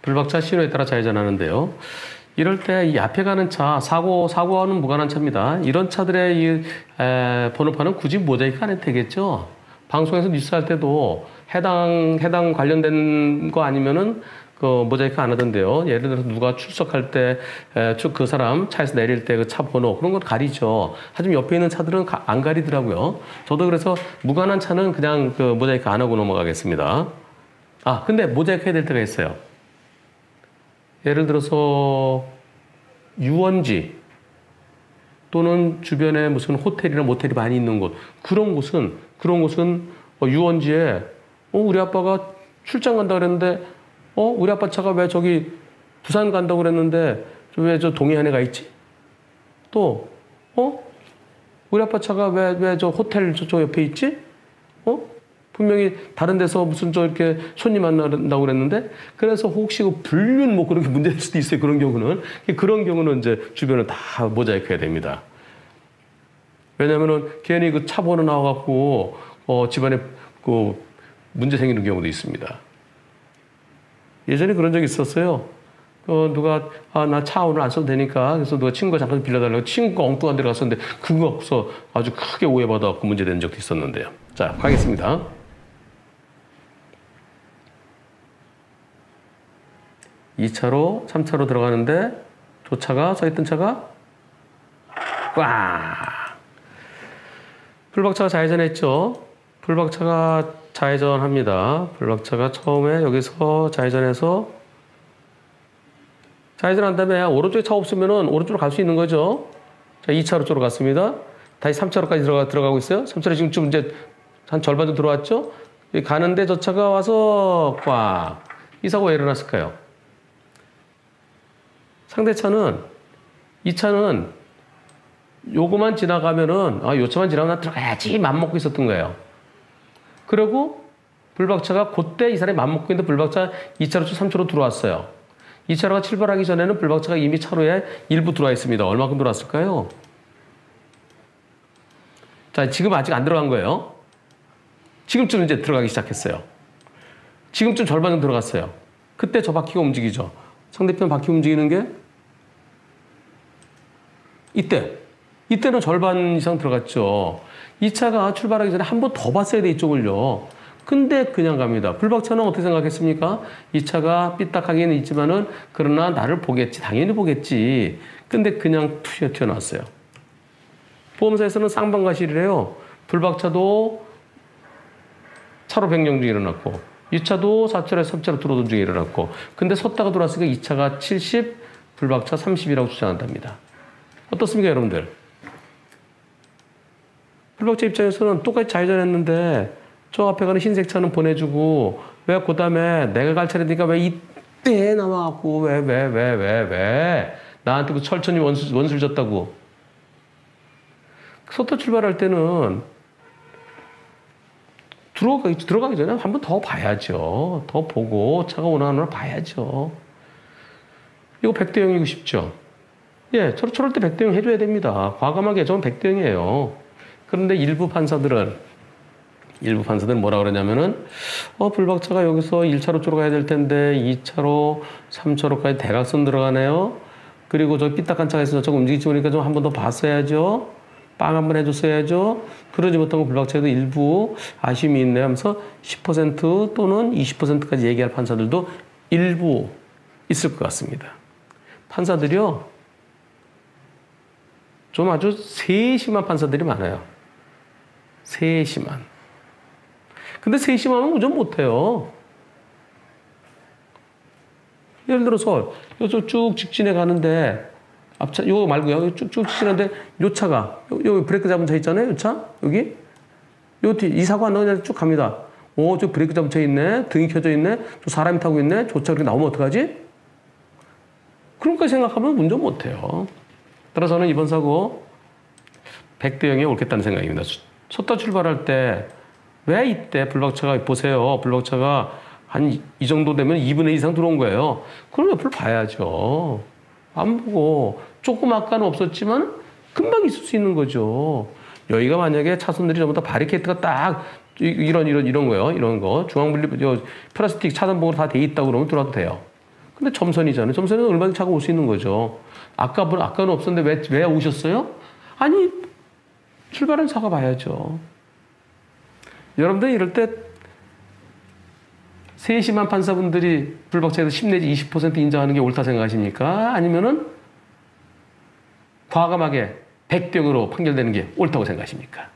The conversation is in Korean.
불박차 신호에 따라 좌회전하는데요. 이럴 때 이 앞에 가는 차, 사고와는 무관한 차입니다. 이런 차들의 이 번호판은 굳이 모자이크 안 해도 되겠죠. 방송에서 뉴스 할 때도 해당 관련된 거 아니면은 그 모자이크 안 하던데요. 예를 들어서 누가 출석할 때 그 사람 차에서 내릴 때 그 차 번호 그런 건 가리죠. 하지만 옆에 있는 차들은 안 가리더라고요. 저도 그래서 무관한 차는 그냥 그 모자이크 안 하고 넘어가겠습니다. 아, 근데 모자이크 해야 될 때가 있어요. 예를 들어서 유원지 또는 주변에 무슨 호텔이나 모텔이 많이 있는 곳 그런 곳은 유원지에 우리 아빠가 출장 간다 그랬는데 우리 아빠 차가 왜 저기 부산 간다고 그랬는데 왜 저 동해안에 가 있지? 또 우리 아빠 차가 왜 저 호텔 저쪽 옆에 있지? 분명히 다른 데서 무슨 저 이렇게 손님 만난다고 그랬는데 그래서 혹시 그 불륜 뭐 그런 게 문제될 수도 있어요. 그런 경우는 이제 주변을 다 모자이크 해야 됩니다. 왜냐면은 괜히 그 차 번호 나와갖고 집안에 그 문제 생기는 경우도 있습니다. 예전에 그런 적이 있었어요. 누가 나 차 오늘 안 써도 되니까 그래서 누가 친구가 잠깐 빌려달라고 친구가 엉뚱한 데로 갔었는데 그거 없어 아주 크게 오해받아갖고 문제된 적도 있었는데요. 자, 가겠습니다. 2차로 3차로 들어가는데 서 있던 차가 꽉 불박차가 좌회전했죠. 불박차가 좌회전합니다. 불박차가 처음에 여기서 좌회전해서 좌회전한 다음에 오른쪽에 차 없으면은 오른쪽으로 갈 수 있는 거죠. 자, 2차로 쪽으로 갔습니다. 다시 3차로까지 들어가고 있어요. 3차로 지금 좀 이제 한 절반 정도 들어왔죠. 가는데 저 차가 와서 꽉 이 사고가 왜 일어났을까요? 상대 차는 이 차는 요거만 지나가면은 요 차만 지나가면 나 들어가야지 맘먹고 있었던 거예요. 그리고 불박차가 그때 이 사람이 맘먹고 있는데 불박차 2차로 3차로 들어왔어요. 2차로가 출발하기 전에는 불박차가 이미 차로에 일부 들어와 있습니다. 얼마큼 들어왔을까요? 자, 지금 아직 안 들어간 거예요. 지금쯤 이제 들어가기 시작했어요. 지금쯤 절반 정도 들어갔어요. 그때 저 바퀴가 움직이죠. 상대편 바퀴 움직이는 게 이때는 절반 이상 들어갔죠. 이 차가 출발하기 전에 한 번 더 봤어야 돼, 이쪽을요. 근데 그냥 갑니다. 불박차는 어떻게 생각했습니까? 이 차가 삐딱하게는 있지만은 그러나 나를 보겠지. 당연히 보겠지. 근데 그냥 튀어나왔어요. 보험사에서는 쌍방과실이래요. 불박차도 차로 변경 중에 일어났고 이 차도 4차로에서 3차로 들어오던 중에 일어났고 근데 섰다가 돌아왔으니까 이 차가 70, 불박차 30이라고 주장한답니다. 어떻습니까, 여러분들? 불박차 입장에서는 똑같이 좌회전했는데 저 앞에 가는 흰색 차는 보내주고 왜 그 다음에 내가 갈 차례니까 왜 이때 나와갖고 왜 나한테 그 철천히 원수를 졌다고. 섰다 출발할 때는 들어가기 전에 한 번 더 봐야죠. 더 보고 차가 오나 안 오나 봐야죠. 이거 100대 0이고 싶죠? 예, 저럴 때 100대 0 해줘야 됩니다. 과감하게 저는 100대 0이에요. 그런데 일부 판사들은 뭐라 그러냐면은 불박차가 여기서 1차로 쪽으로 가야 될 텐데 2차로, 3차로까지 대각선 들어가네요. 그리고 저 삐딱한 차가 있어서 저거 움직이지 보니까 좀 한 번 더 봤어야죠. 빵 한 번 해줬어야죠. 그러지 못하고 불박차에도 일부 아쉬움이 있네요 하면서 10% 또는 20%까지 얘기할 판사들도 일부 있을 것 같습니다. 판사들이요, 좀 아주 세심한 판사들이 많아요. 세심한. 근데 세심하면 운전 못해요. 예를 들어서 여기서 쭉 직진해 가는데 앞차 이거 말고요. 쭉 직진하는데 요 차가 여기 브레이크 잡은 차 있잖아요. 요 차 여기 요 뒤 이 사고 안 나오냐 쭉 갑니다. 저 브레이크 잡은 차 있네. 등이 켜져 있네. 저 사람이 타고 있네. 저 차 이렇게 나오면 어떡하지? 그런까 생각하면 운전 못해요. 따라서 저는 이번 사고 100대 0에 옳겠다는 생각입니다. 섰다 출발할 때 왜 이때 불박차가 보세요. 불박차가 한 이 정도 되면 2분의 1 이상 들어온 거예요. 그럼 옆을 봐야죠. 안 보고 조금 아까는 없었지만 금방 있을 수 있는 거죠. 여기가 만약에 차선들이 전부 다 바리케이트가 딱 이런 거요. 이런 거 중앙 분리 플라스틱 차단봉으로 다 돼 있다고 그러면 들어와도 돼요. 근데 점선이잖아요. 점선은 얼마든지 차가 올 수 있는 거죠. 아까는 없었는데 왜 오셨어요? 아니, 출발은 차가 봐야죠. 여러분들 이럴 때 세심한 판사분들이 불박차에서 10 내지 20% 인정하는 게 옳다 생각하십니까? 아니면은 과감하게 100대 0으로 판결되는 게 옳다고 생각하십니까?